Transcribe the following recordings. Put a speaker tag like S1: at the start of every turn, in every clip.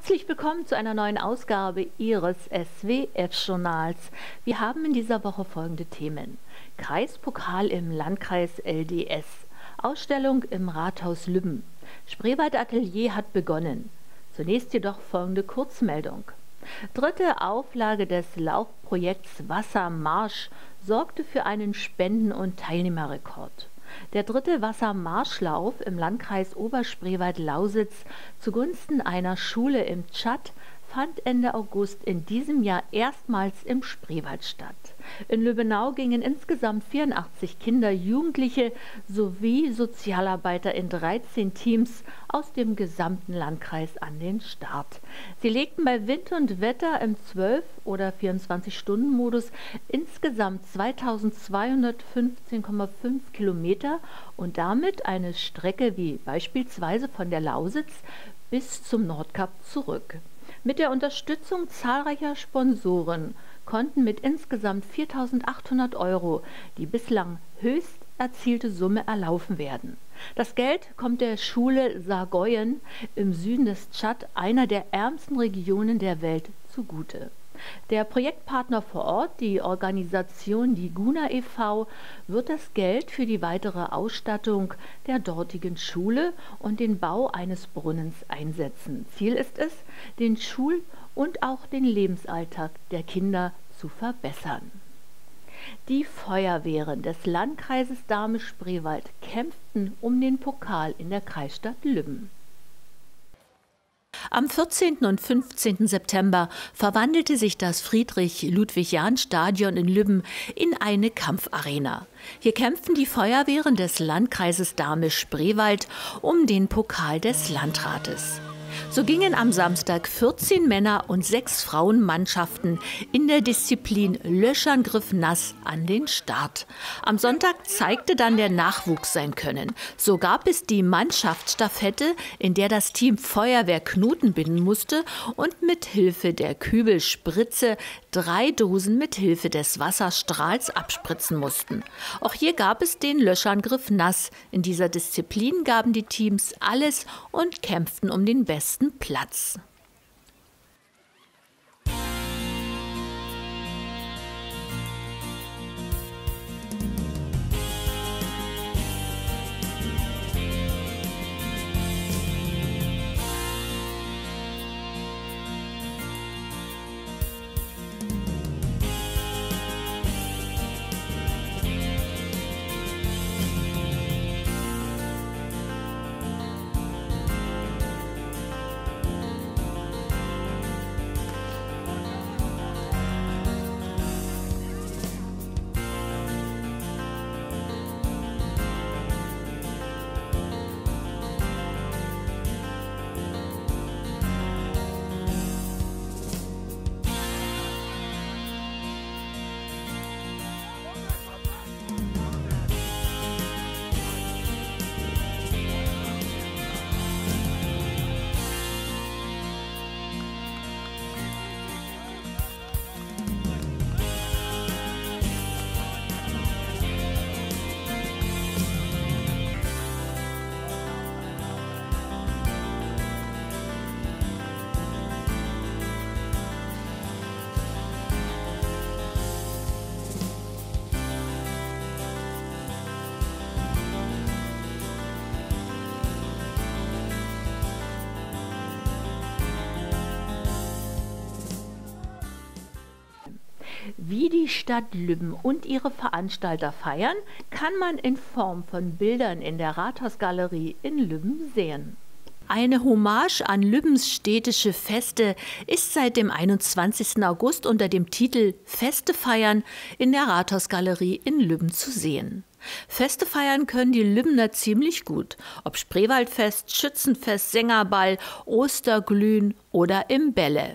S1: Herzlich willkommen zu einer neuen Ausgabe Ihres SWF-Journals. Wir haben in dieser Woche folgende Themen: Kreispokal im Landkreis LDS, Ausstellung im Rathaus Lübben, Spreewald Atelier hat begonnen. Zunächst jedoch folgende Kurzmeldung. Dritte Auflage des Laufprojekts Wassermarsch sorgte für einen Spenden- und Teilnehmerrekord. Der dritte Wassermarschlauf im Landkreis Oberspreewald-Lausitz zugunsten einer Schule im Tschad fand Ende August in diesem Jahr erstmals im Spreewald statt. In Lübbenau gingen insgesamt 84 Kinder, Jugendliche sowie Sozialarbeiter in 13 Teams aus dem gesamten Landkreis an den Start. Sie legten bei Wind und Wetter im 12- oder 24-Stunden-Modus insgesamt 2215,5 Kilometer und damit eine Strecke wie beispielsweise von der Lausitz bis zum Nordkap zurück. Mit der Unterstützung zahlreicher Sponsoren konnten mit insgesamt 4.800 € die bislang höchst erzielte Summe erlaufen werden. Das Geld kommt der Schule Sargoyen im Süden des Tschad, einer der ärmsten Regionen der Welt, zugute. Der Projektpartner vor Ort, die Organisation Diguna e.V., wird das Geld für die weitere Ausstattung der dortigen Schule und den Bau eines Brunnens einsetzen. Ziel ist es, den Schul- und auch den Lebensalltag der Kinder zu verbessern. Die Feuerwehren des Landkreises Dahme-Spreewald kämpften um den Pokal in der Kreisstadt Lübben. Am 14. und 15. September verwandelte sich das Friedrich-Ludwig-Jahn-Stadion in Lübben in eine Kampfarena. Hier kämpften die Feuerwehren des Landkreises Dahme-Spreewald um den Pokal des Landrates. So gingen am Samstag 14 Männer- und 6 Frauenmannschaften in der Disziplin Löschangriff nass an den Start. Am Sonntag zeigte dann der Nachwuchs sein Können. So gab es die Mannschaftsstaffette, in der das Team Feuerwehr Knoten binden musste und mit Hilfe der Kübelspritze 3 Dosen mit Hilfe des Wasserstrahls abspritzen mussten. Auch hier gab es den Löschangriff nass. In dieser Disziplin gaben die Teams alles und kämpften um den besten Platz. Wie die Stadt Lübben und ihre Veranstalter feiern, kann man in Form von Bildern in der Rathausgalerie in Lübben sehen. Eine Hommage an Lübbens städtische Feste ist seit dem 21. August unter dem Titel Feste feiern in der Rathausgalerie in Lübben zu sehen. Feste feiern können die Lübbener ziemlich gut, ob Spreewaldfest, Schützenfest, Sängerball, Osterglühen oder im Bälle.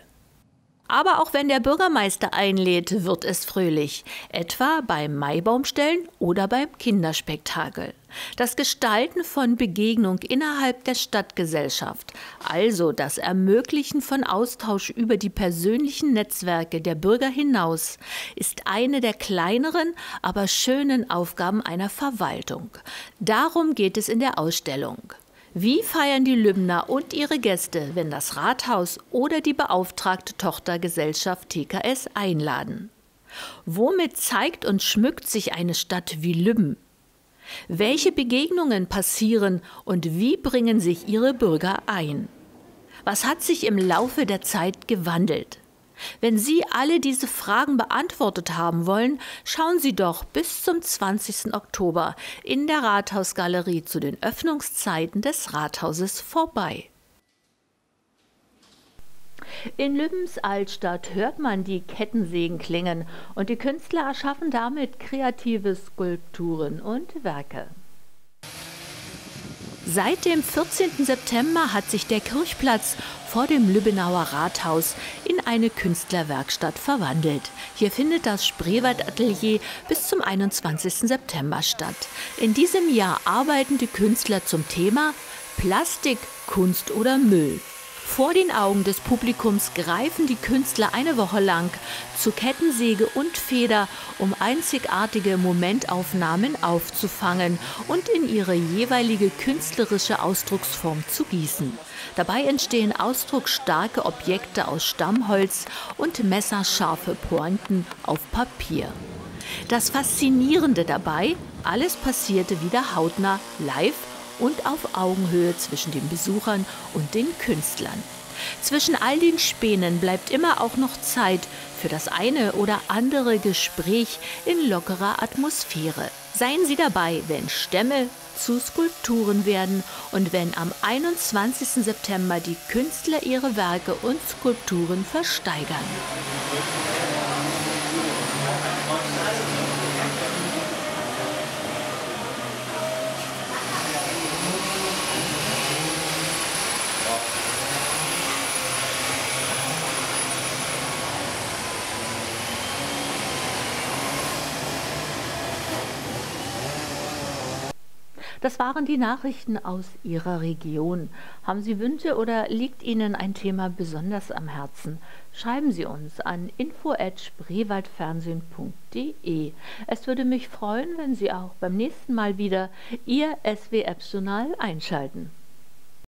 S1: Aber auch wenn der Bürgermeister einlädt, wird es fröhlich, etwa beim Maibaumstellen oder beim Kinderspektakel. Das Gestalten von Begegnung innerhalb der Stadtgesellschaft, also das Ermöglichen von Austausch über die persönlichen Netzwerke der Bürger hinaus, ist eine der kleineren, aber schönen Aufgaben einer Verwaltung. Darum geht es in der Ausstellung. Wie feiern die Lübner und ihre Gäste, wenn das Rathaus oder die beauftragte Tochtergesellschaft TKS einladen? Womit zeigt und schmückt sich eine Stadt wie Lübben? Welche Begegnungen passieren und wie bringen sich ihre Bürger ein? Was hat sich im Laufe der Zeit gewandelt? Wenn Sie alle diese Fragen beantwortet haben wollen, schauen Sie doch bis zum 20. Oktober in der Rathausgalerie zu den Öffnungszeiten des Rathauses vorbei. In Lübbens Altstadt hört man die Kettensägen klingen und die Künstler erschaffen damit kreative Skulpturen und Werke. Seit dem 14. September hat sich der Kirchplatz vor dem Lübbenauer Rathaus in eine Künstlerwerkstatt verwandelt. Hier findet das Spreewald-Atelier bis zum 21. September statt. In diesem Jahr arbeiten die Künstler zum Thema Plastik, Kunst oder Müll. Vor den Augen des Publikums greifen die Künstler eine Woche lang zu Kettensäge und Feder, um einzigartige Momentaufnahmen aufzufangen und in ihre jeweilige künstlerische Ausdrucksform zu gießen. Dabei entstehen ausdrucksstarke Objekte aus Stammholz und messerscharfe Pointen auf Papier. Das Faszinierende dabei: alles passierte wieder hautnah, live und auf Augenhöhe zwischen den Besuchern und den Künstlern. Zwischen all den Spänen bleibt immer auch noch Zeit für das eine oder andere Gespräch in lockerer Atmosphäre. Seien Sie dabei, wenn Stämme zu Skulpturen werden und wenn am 21. September die Künstler ihre Werke und Skulpturen versteigern. Das waren die Nachrichten aus Ihrer Region. Haben Sie Wünsche oder liegt Ihnen ein Thema besonders am Herzen? Schreiben Sie uns an info@spreewaldfernsehen.de. Es würde mich freuen, wenn Sie auch beim nächsten Mal wieder Ihr SWF-Journal einschalten.